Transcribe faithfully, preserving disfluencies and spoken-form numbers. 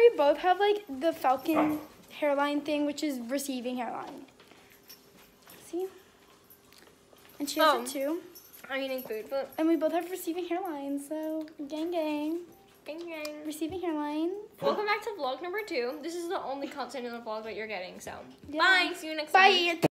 we both have like the falcon hairline thing, which is receiving hairline. See? And she has Oh. it too. I'm eating food, but And we both have receiving hairline, so gang gang. bang bang. Receiving hairline. Welcome back to vlog number two. This is the only content in the vlog that you're getting, so Yeah. bye. See you next time. Bye.